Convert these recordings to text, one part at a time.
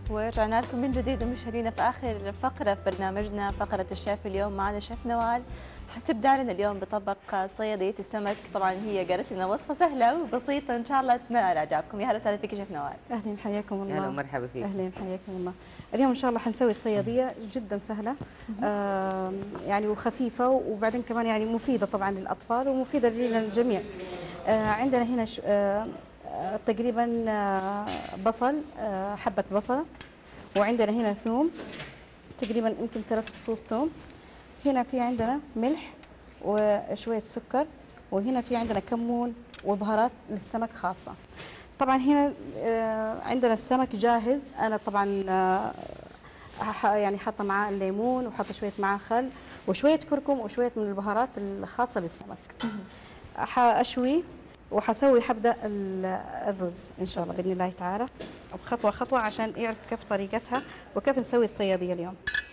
ورجعنا لكم من جديد مشاهدينا في آخر فقرة في برنامجنا، فقرة الشيف. اليوم معنا شيف نوال حتبدع لنا اليوم بطبق صيادية السمك. طبعا هي قالت لنا وصفة سهلة وبسيطة إن شاء الله تنال إعجابكم. يا هلا وسهلا فيك شيف نوال. اهلا حياكم الله. اهلا ومرحبا فيك. اهلا حياكم الله. اليوم ان شاء الله حنسوي الصياديه جدا سهله يعني وخفيفه، وبعدين كمان يعني مفيده طبعا للاطفال ومفيده للجميع. عندنا هنا تقريبا بصل، حبه بصله، وعندنا هنا ثوم تقريبا يمكن 3 فصوص ثوم. هنا في عندنا ملح وشويه سكر، وهنا في عندنا كمون وبهارات للسمك خاصه. طبعا هنا عندنا السمك جاهز. انا طبعا يعني حاطه معاه الليمون وحاطه شويه معاه خل وشويه كركم وشويه من البهارات الخاصه للسمك. حاشوي وحسوي حبدا الرز ان شاء الله باذن الله تعالى بخطوه خطوه عشان يعرف كيف طريقتها وكيف نسوي الصياديه اليوم.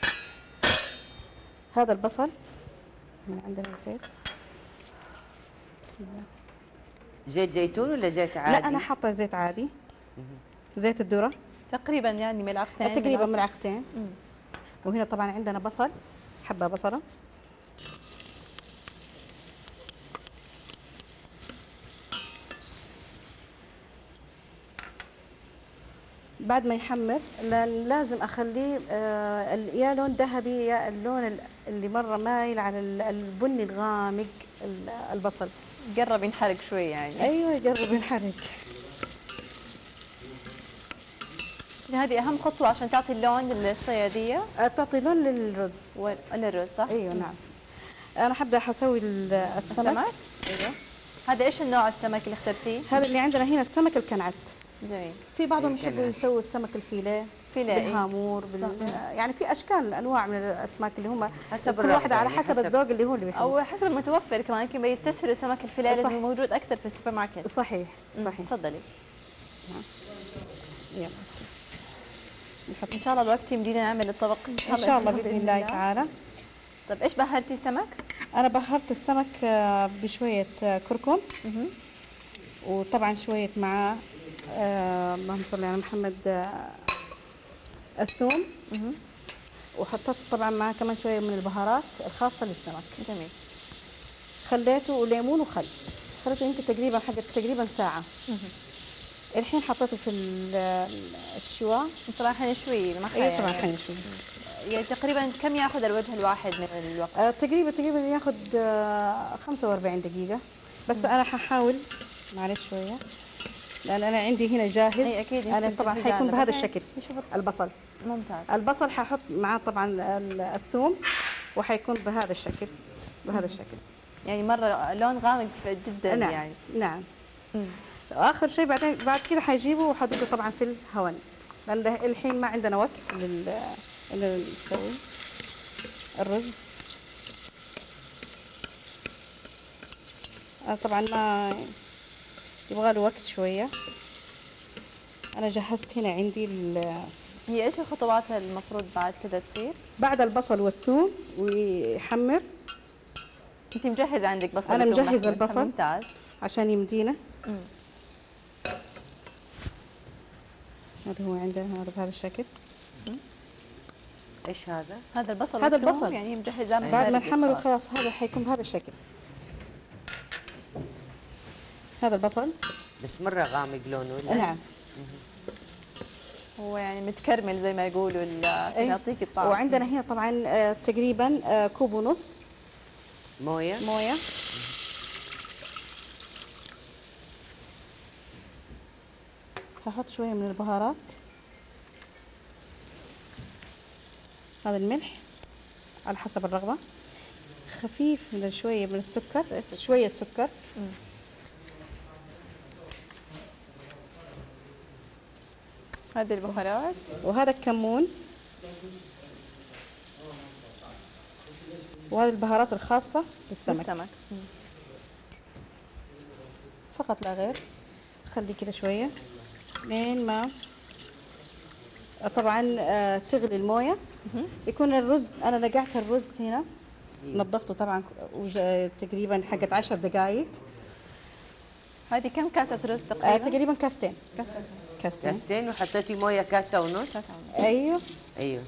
هذا البصل من عندنا الزيت. بسم الله. زيت زيتون ولا زيت عادي؟ لا انا حاطه زيت عادي، زيت الذره تقريبا يعني ملعقتين. تقريبا ملعقتين. وهنا طبعا عندنا بصل، حبه بصله، بعد ما يحمر لازم اخليه يا لون ذهبي يا اللون اللي مره مايل على البني الغامق. البصل قرب ينحرق شوي يعني. ايوه يقرب ينحرق. هذه أهم خطوة عشان تعطي اللون للصيادية. تعطي لون للرز وللرز صح؟ ايوه نعم. انا حبدا حسوي السمك. ايوه. هذا ايش النوع السمك اللي اخترتيه؟ هذا اللي عندنا هنا السمك الكنعت. جميل. في بعضهم يحبوا يسووا السمك الفيليه بالهامور يعني في اشكال انواع من الاسماك اللي هم حسب كل واحده على يعني حسب الذوق اللي هو اللي بيحبه او حسب المتوفر كمان. يمكن بيستسهلوا سمك الفيليه لانه موجود اكثر في السوبر ماركت. صحيح صحيح. تفضلي. يلا نحط ان شاء الله الوقت يمدينا نعمل الطبق ان شاء الله باذن الله تعالى. طيب ايش بهرتي السمك؟ انا بهرت السمك بشويه كركم وطبعا شويه معاه اللهم صل على محمد الثوم، وحطيت طبعا معاه كمان شويه من البهارات الخاصه للسمك. جميل. خليته وليمون وخل، خليته يمكن تقريبا ساعه. الحين حطيته في الشواء. طبعا حنشوي ما اي طبعا حنشوي. يعني تقريبا كم ياخذ الوجه الواحد من الوقت؟ تقريبا ياخذ 45 دقيقه، بس انا ححاول معلش شويه لان انا عندي هنا جاهز. اي اكيد. انا طبعا حيكون بهذا الشكل. البصل ممتاز. البصل ححط معاه طبعا الثوم وحيكون بهذا الشكل. يعني مره لون غامق جدا. نعم. يعني نعم. واخر شيء بعد كده حيجيبه وحطه طبعا في الهون لان الحين ما عندنا وقت انه نسوي الرز. طبعا ما يبغى له وقت شويه. انا جهزت هنا عندي هي ايش الخطوات المفروض بعد كذا تصير؟ بعد البصل والثوم ويحمر. انت مجهزه عندك بصل؟ انا مجهزه البصل ممتاز عشان يمدينا. هذا هو عندنا هذا بهذا الشكل. ايش هذا؟ هذا البصل. هذا البصل يعني مجهزه من بعد ما نحمره خلاص هذا حيكون بهذا الشكل. هذا البصل بس مره غامق لونه ولا؟ نعم. هو يعني متكرمل زي ما يقولوا عشان يعطيك الطعم. وعندنا هنا طبعا تقريبا كوب ونص مويه. هحط شويه من البهارات. هذا الملح على حسب الرغبه. خفيف من شويه من السكر، شويه سكر. هذه البهارات وهذا الكمون وهذه البهارات الخاصة بالسمك. فقط لا غير. خلي كده شوية لين ما طبعا تغلي الموية. يكون الرز أنا نقعت الرز هنا نظفته طبعا تقريبا حقت 10 دقائق. هذه كم كاسة رز تقريبا؟ تقريبا كاستين. كاستين. كاستين، وحطيتي مويه كاسه ونص. كاسة ونص. ايوه ايوه.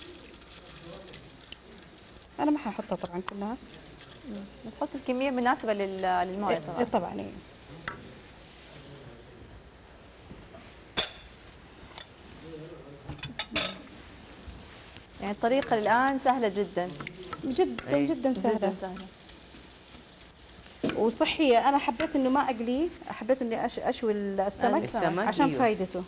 انا ما حاحطها طبعا كلها. بتحط الكميه المناسبه للمويه طبعا. طبعا ايوه. يعني الطريقه الان سهله جدا. جدا أي. جدا جدا سهله سهله. وصحيه. انا حبيت انه ما اقليه، حبيت اني اشوي السمك السمك، عشان أيوه. فايدته.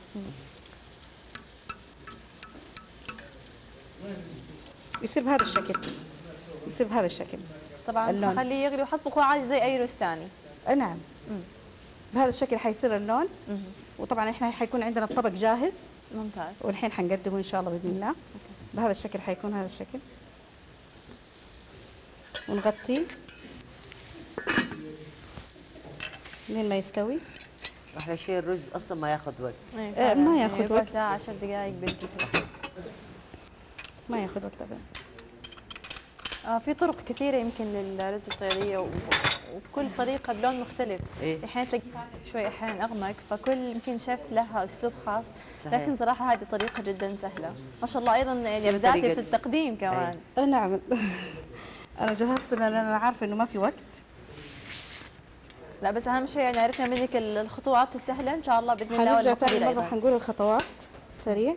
يصير بهذا الشكل، يصير بهذا الشكل. طبعا اللون. خليه يغلي وحطبخه عادي زي اي رز ثاني. نعم. بهذا الشكل حيصير اللون. وطبعا احنا حيكون عندنا الطبق جاهز، ممتاز. والحين حنقدمه ان شاء الله باذن الله. بهذا الشكل حيكون هذا الشكل، ونغطيه لين ما يستوي. احلى شيء الرز اصلا ما ياخذ وقت. ما ياخذ ربع وقت. ساعه 10 دقائق بالكثير. ما ياخذ وقت ابدا. في طرق كثيرة يمكن للرز الصيادية وكل طريقة بلون مختلف. إيه. أحيانا تلاقي شوي أحيانا أغمق، فكل يمكن شيف لها أسلوب خاص. صحيح. لكن صراحة هذه طريقة جدا سهلة ما شاء الله. أيضا يعني بدأتي طريقة. في التقديم كمان. نعم. انا جهزت لان انا عارفه انه ما في وقت. لا بس أهم شيء يعني عرفنا منك الخطوات السهلة إن شاء الله بإذن الله. حنرجع والمقادير ثاني مره أيضاً. حنقول الخطوات سريع.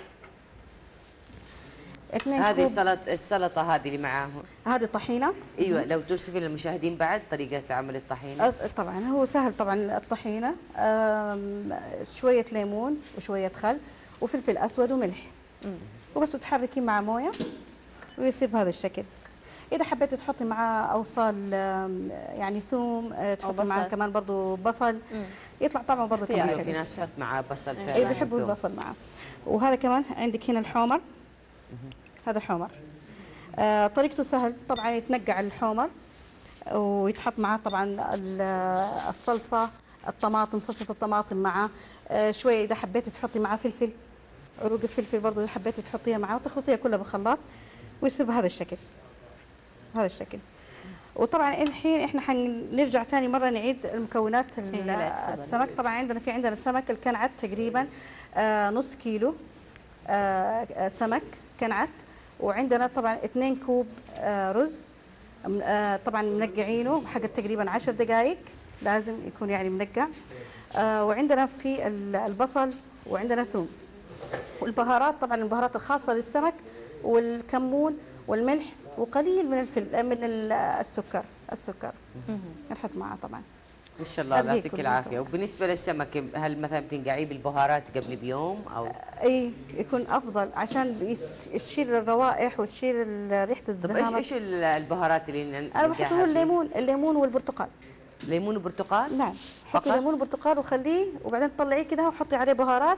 2 هذه كوب. السلطه هذه اللي معاهم. هذه طحينه. ايوه، لو توصفي للمشاهدين بعد طريقه عمل الطحينه. طبعا هو سهل طبعا الطحينه. شويه ليمون وشويه خل وفلفل اسود وملح. وبس تحركين مع مويه ويصير بهذا الشكل. اذا حبيتي تحطي معاه اوصال يعني ثوم، تحطي معاه بصل. كمان برضو بصل، يطلع طعمه برضو اختياري. كمان ايوه، في حلو. ناس تحط معاه بصل فعلا. اي بيحبوا البصل معاه. وهذا كمان عندك هنا الحومر. هذا حومر. طريقته سهل طبعا. يتنقع الحومر ويتحط معاه طبعا الصلصه، الطماطم، صلصه الطماطم معاه. شويه اذا حبيتي تحطي معاه فلفل، عروق الفلفل برضو اذا حبيتي تحطيها معاه، وتخلطيها كلها بالخلاط ويصير بهذا الشكل. هذا الشكل. وطبعا الحين احنا حنرجع ثاني مره نعيد المكونات السمك. طبعا عندنا سمك الكنعت تقريبا نص كيلو سمك كنعت. وعندنا طبعا 2 كوب رز، طبعا منقعينه حق تقريبا 10 دقائق، لازم يكون يعني منقع. وعندنا في البصل، وعندنا ثوم، والبهارات طبعا البهارات الخاصه للسمك، والكمون والملح، وقليل من السكر نحط معاه طبعا. ان شاء الله، الله هذه يعطيك كلها العافيه. طبعاً. وبالنسبه للسمك، هل مثلا بتنقعيه بالبهارات قبل بيوم او؟ اي يكون افضل عشان تشيل الروائح وتشيل ريحه طب الزهامه. ايش البهارات اللي انا بحط هو الليمون والبرتقال. ليمون وبرتقال؟ نعم، حطي فقط؟ ليمون وبرتقال وخليه، وبعدين تطلعيه كده وحطي عليه بهارات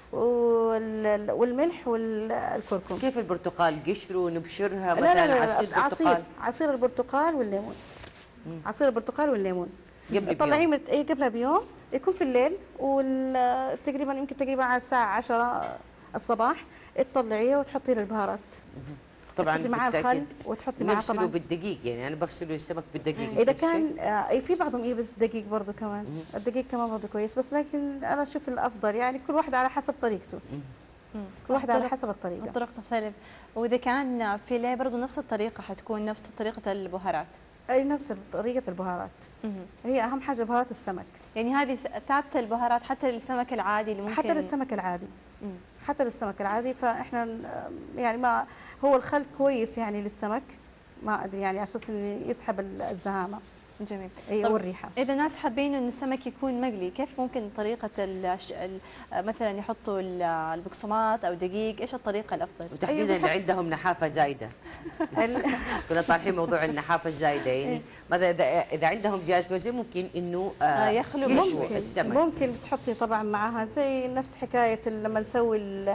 والملح والكركم. كيف البرتقال؟ قشره نبشرها لا مثلا؟ لا لا، عصير برتقال؟ عصير البرتقال والليمون. عصير البرتقال والليمون قبل طلعيه بيوم. قبلها بيوم، يكون في الليل، تقريبا يمكن تقريبا على الساعه 10 الصباح تطلعيه وتحطي له البهارات. طبعا تحطي معاه الخل بالتأكيد وتحطي معاه نغسله طبعا. بالدقيق، يعني انا بغسله السمك بالدقيق. اذا نفس الشيء؟ كان في بعضهم بس الدقيق برضه كمان. الدقيق كمان برضه كويس، بس لكن انا اشوف الافضل يعني كل واحد على حسب طريقته. كل واحد على حسب الطريقه. الطرق تختلف. واذا كان فيليه برضه نفس الطريقه حتكون نفس طريقه البهارات. اي نفس طريقه البهارات. هي اهم حاجه بهارات السمك. يعني هذه ثابته البهارات حتى للسمك العادي اللي ممكن حتى للسمك العادي. حتى للسمك العادي. فاحنا يعني ما هو الخل كويس يعني للسمك، ما ادري يعني على اساس انه يسحب الزهامه. جميل. اي طب والريحه. اذا ناس حابين انه السمك يكون مقلي، كيف ممكن طريقه مثلا يحطوا البقسماط او دقيق؟ ايش الطريقه الافضل؟ وتحديدا اللي عندهم نحافه زايده. كنا طالعين موضوع النحافه الزايده، يعني ماذا اذا عندهم زياده وزن ممكن انه يخلوا يشووا السمك. ممكن تحطي طبعا معها زي نفس حكايه لما نسوي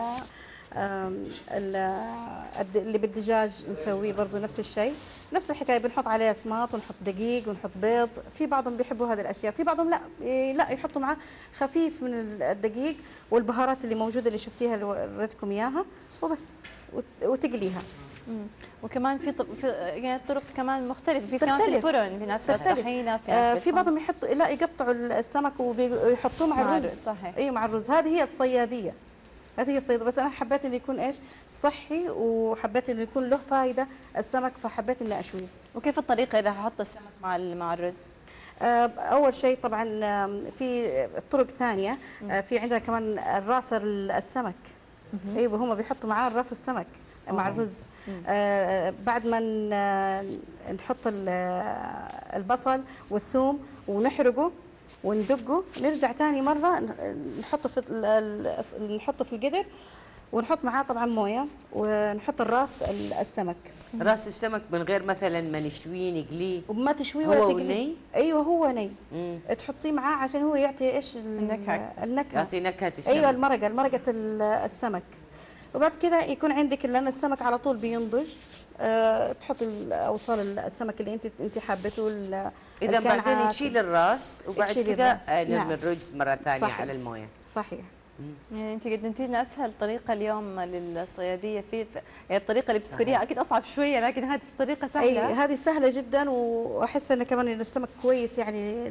اللي بالدجاج نسويه برضه نفس الشيء، نفس الحكايه. بنحط عليه اسماط ونحط دقيق ونحط بيض. في بعضهم بيحبوا هذه الاشياء، في بعضهم لا يحطوا معاه خفيف من الدقيق والبهارات اللي موجوده اللي شفتيها اللي وريتكم اياها وبس، وتقليها. وكمان في يعني طرق كمان مختلفه، في كمان في تختلف. الفرن، في ناس تختلف. طحينه، في ناس في بعضهم يحطوا لا يقطعوا السمك ويحطوه مع مع الرز. الرز، صحيح. ايوه مع الرز. هذه هي الصياديه، هذه هي الصياديه. بس انا حبيت انه يكون ايش صحي، وحبيت انه يكون له فائده السمك، فحبيت اني اشويه. وكيف الطريقه اذا حط السمك مع الرز؟ اول شيء طبعا في طرق ثانيه. في عندنا كمان الراس السمك. ايوه هم بيحطوا معاه راس السمك مع الرز. بعد ما نحط البصل والثوم ونحرقه وندقه، نرجع ثاني مره نحطه في القدر، ونحط معاه طبعا مويه، ونحط الراس السمك. راس السمك من غير مثلا ما نشويه نقليه؟ وما تشويه هو ولا وني؟ تقليه. ايوه هو ني. تحطيه معاه عشان هو يعطي ايش النكهه. يعطي نكهه السمك. ايوه مرقه السمك. وبعد كده يكون عندك، لان السمك على طول بينضج، تحط اوصال السمك اللي انت حابته. اذا بعدين نشيل الراس وبعد كده نرمي نعم. الرز مره ثانيه صحيح. على المويه. صحيح. يعني انت قدمتي لنا اسهل طريقه اليوم للصياديه يعني الطريقه اللي بتذكريها اكيد اصعب شويه، لكن هذه الطريقه سهله. اي هذه سهله جدا، واحس انه كمان إن السمك كويس، يعني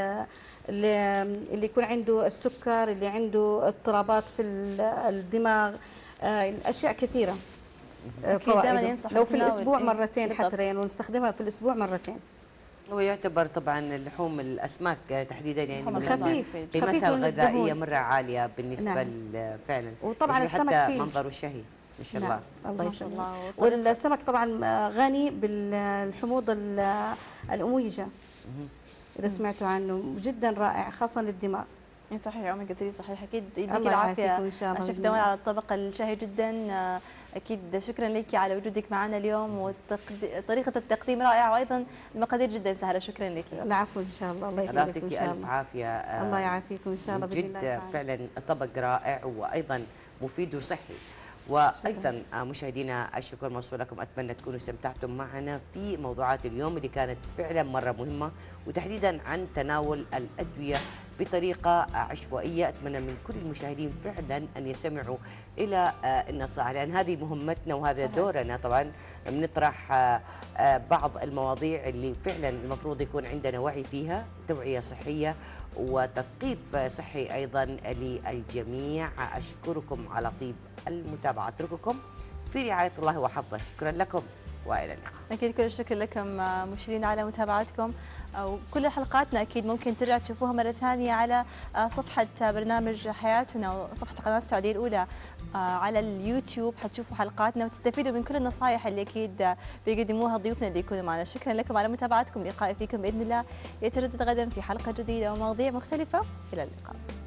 اللي يكون عنده السكر، اللي عنده اضطرابات في الدماغ، اشياء كثيره. اكيد دائما ينصح لو في بالتناول. الاسبوع إيه، مرتين بالضبط. حتى، يعني ونستخدمها في الاسبوع مرتين. هو يعتبر طبعا لحوم الاسماك تحديدا يعني لحوم من خفيف. قيمتها خفيف من الغذائيه الدهون. مره عاليه بالنسبه نعم. فعلا. وطبعا يشبه السمك حتى فيه منظره شهي ما شاء نعم. الله. الله ما شاء يسلمك. الله. والسمك طبعا غني بالحموض الأمويجة، إذا سمعتوا عنه، جدا رائع خاصة للدماغ. اي صحيح يا عمر، قلت لي صحيح. اكيد يديك الله العافيه يعافيكم إن شاء الله شيف بإذن نوال الله. على الطبق الشهي جدا. اكيد شكرا لك على وجودك معنا اليوم، وطريقه التقديم رائعه، وايضا المقادير جدا سهله. شكرا لك. العفو إن شاء الله. الله يسلمك يعطيك إن شاء الف الله. عافيه. الله يعافيكم إن شاء الله بإذن الله جد تعالى. فعلا طبق رائع وايضا مفيد وصحي. وايضا مشاهدينا الشكر موصول لكم. اتمنى تكونوا استمتعتم معنا في موضوعات اليوم اللي كانت فعلا مره مهمه، وتحديدا عن تناول الادويه بطريقه عشوائيه. اتمنى من كل المشاهدين فعلا ان يستمعوا الى النصائح، لان هذه مهمتنا وهذا دورنا. طبعا بنطرح بعض المواضيع اللي فعلا المفروض يكون عندنا وعي فيها، توعيه صحيه وتثقيف صحي ايضا للجميع. اشكركم على طيب المتابعه، اترككم في رعايه الله وحفظه. شكرا لكم والى اللقاء. اكيد كل الشكر لكم مشاهدينا على متابعتكم، وكل حلقاتنا اكيد ممكن ترجع تشوفوها مره ثانيه على صفحه برنامج حياتنا وصفحه القناه السعوديه الاولى على اليوتيوب. حتشوفوا حلقاتنا وتستفيدوا من كل النصائح اللي اكيد بيقدموها ضيوفنا اللي يكونوا معنا. شكرا لكم على متابعتكم. لقائي فيكم باذن الله يتجدد غدا في حلقه جديده ومواضيع مختلفه. الى اللقاء.